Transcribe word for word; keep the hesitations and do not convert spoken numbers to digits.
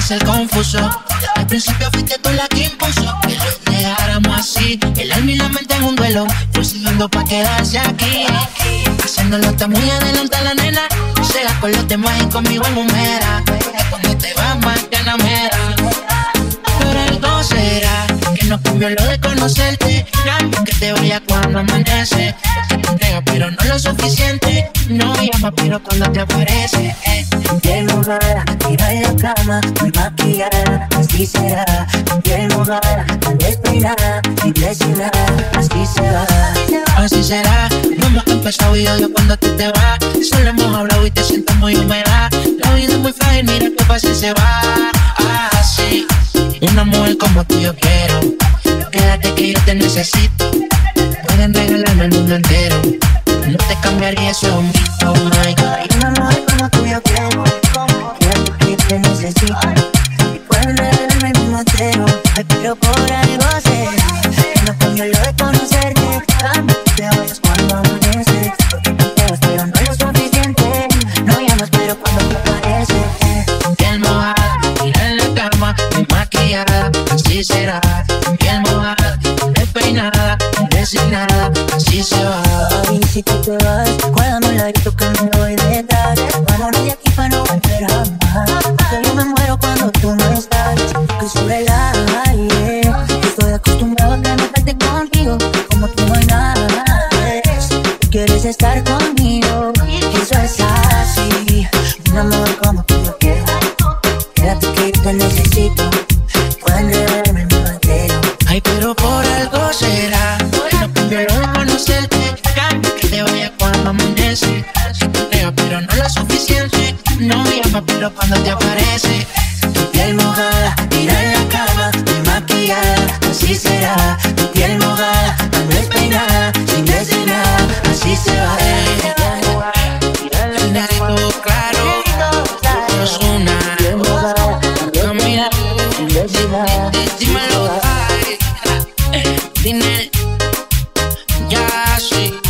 ser confuso. Al principio fuiste tú la que impuso que lo dejáramos así. El alma y la mente en un duelo, fusilando pa' quedarse aquí. Haciéndolo está muy adelante la nena. Llega con los demás y conmigo en humera. Cuando te vas más que enamera. Pero algo será que no cambió lo de conocerte. Cambio que te vaya cuando amanece. Que te entrega pero no lo suficiente. No llama pero cuando te aparece. eh. Piel mojada, tira en la cama, muy maquillada, así será. Piel mojada, despeinada, impresionada, así se va. Así será, no hemos empezado y odio cuando tú te vas. Solo hemos hablado y te siento muy húmeda. La vida es muy frágil, mira que fácil se va. Así, una mujer como tú yo quiero. Quédate que yo te necesito. Pueden regalarme el mundo entero. No te cambiaría, eso es un mito, my God. Una mujer como tú yo quiero, quiero que te necesito. Y pueden regalarme el mundo entero, pero por algo será que no cambió lo de conocerte. Cambio te vayas cuando amanece, porque tú te vas pero no es lo suficiente. No llamas pero cuando te aparece. Piel mojada, tira en la cama, muy maquillada, así será. Piel mojada, despeinada, resignada, así se va. Y si tú te vas, cuérdame el grito que me voy detrás. Vámonos de aquí para no volver jamás. Que yo me muero cuando tú no estás. Que sobre el aire, yo estoy acostumbrado a que me falte contigo. Como tú no hay nada más. Tú quieres estar conmigo, y eso es así. Un amor como tú yo quiero. Quédate que yo te necesito. Pueden regalarme el mundo entero. Ay, pero por algo será que no cambió lo de conocerte. Cambio que te vaya cuando amanece. Que te entrega pero no lo suficiente. No llama pero cuando te aparece. Tu piel mojada, tira en la cama, muy maquillada, así será. Tu piel mojada, tan despeinada, sin decir nada, así se va. El negrito claro, es una Piel mojada, tan camina. despeinada, sin decir nada, Dímelo, ay, Dinel, ya sí.